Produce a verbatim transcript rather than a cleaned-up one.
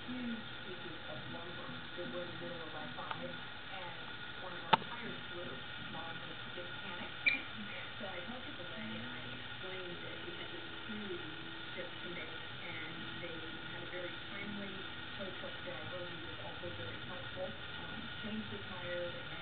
huge pieces of lumber that were in the middle of I five, and one of our tires blew. Mom was a bit panicked. So I called triple A and I explained that we had this cruise trip to make, and they had a very friendly tow truck driver who was also very helpful. Um, changed the tire, they